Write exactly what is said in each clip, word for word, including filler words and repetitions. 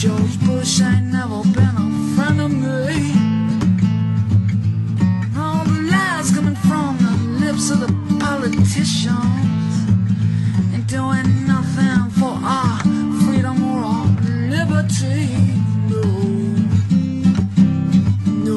George Bush ain't never been a friend of me. All the lies coming from the lips of the politicians ain't doing nothing for our freedom or our liberty. No, no.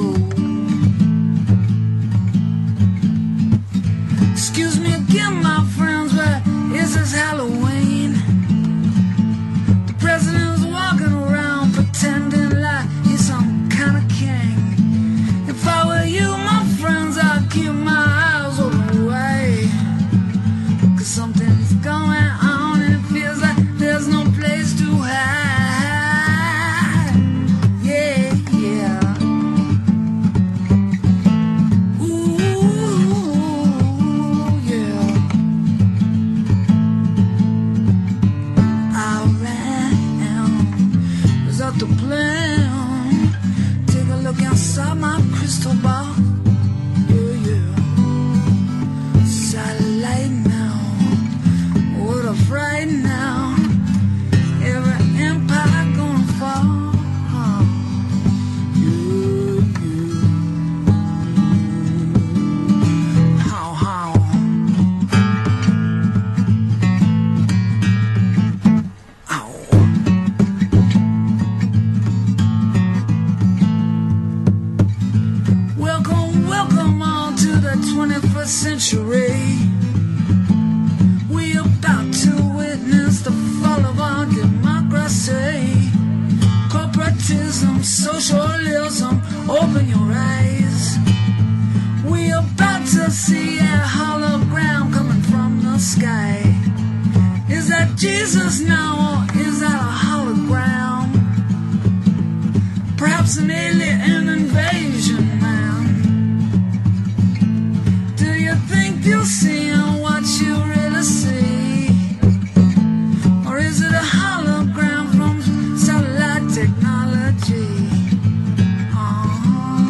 Excuse me again, my friends, but is this Halloween? The president's walking around pretending like he's some kind of king. If I were you, my friends, I'd keep my eyes open wide, 'cause something's going on and it feels like there's no place to hide. Yeah, yeah. Ooh, yeah. I ran, was out to plan. Take a look inside my crystal ball. Yeah, yeah. Satellite now, what a fright now. Every empire gonna fall. Yeah, yeah. How, how? Ow. Welcome, welcome all to the twenty-first century. We about to witness the fall of our democracy. Corporatism, socialism, open your eyes. We about to see a hologram coming from the sky. Is that Jesus now, or is that a hologram? Perhaps an alien invasion, man. Do you think you'll see what you really see? Or is it a hologram from satellite technology? Oh,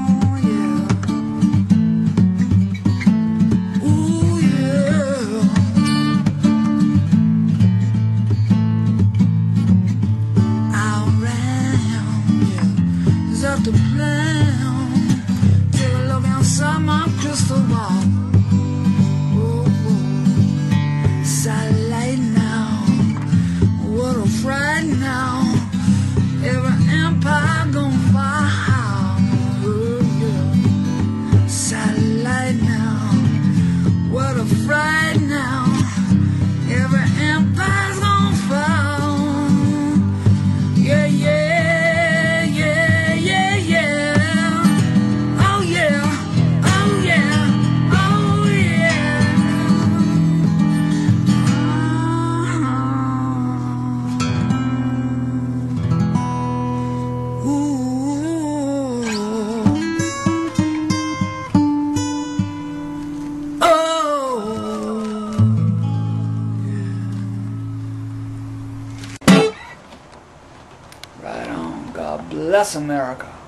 yeah. Ooh, yeah. I ran, yeah. Is that the plan? Take a look inside my crystal ball. Oh, oh. Satellite now, what a fright now. Every empire gon' fall. Oh, yeah. Satellite now, what a fright now. Every empire's gon' fall. Yeah, yeah, yeah, yeah, yeah. Oh yeah, oh yeah, oh yeah. Ooh. Oh. Right on. God bless America.